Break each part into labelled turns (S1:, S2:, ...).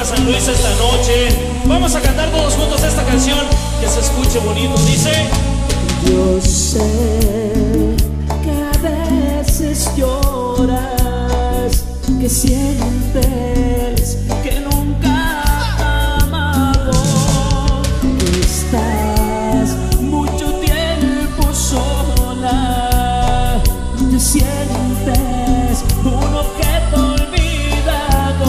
S1: a San Luis esta noche. Vamos a cantar todos juntos esta canción que se escuche bonito. Dice:
S2: yo sé que a veces lloras, que sientes que nunca has amado, que estás mucho tiempo sola, te sientes un objeto olvidado.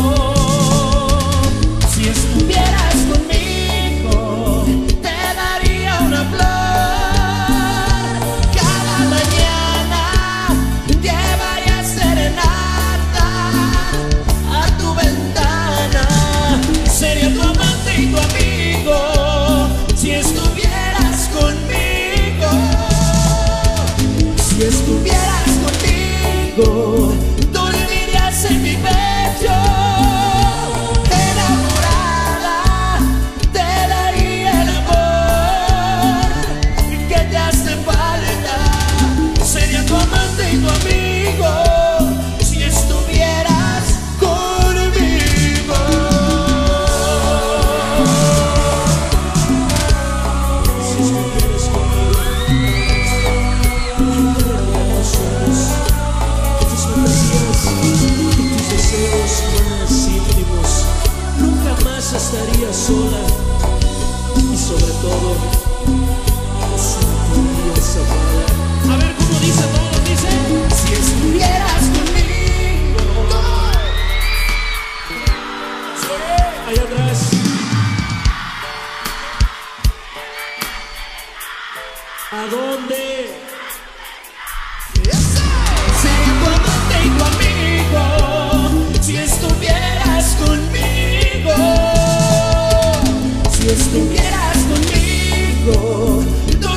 S2: Si estuvieras conmigo, te daría una flor. Cada mañana llevaría serenata a tu ventana. Sería tu amante y tu amigo si estuvieras conmigo. Si estuvieras conmigo, dormirías en mi pecho. Enamorada, te daría el amor que te hace falta. Sería tu amante y tu amigo si estuvieras conmigo. Si estuvieras conmigo, tus fantasías y tus deseos más íntimos. Nunca más estarías sola y sobre todo te sentirías amada. A ver cómo dice todo, dice: si estuvieras conmigo. Sí, allá atrás. ¿A dónde? Sería tu amante y tu amigo si estuvieras conmigo. Si estuvieras conmigo,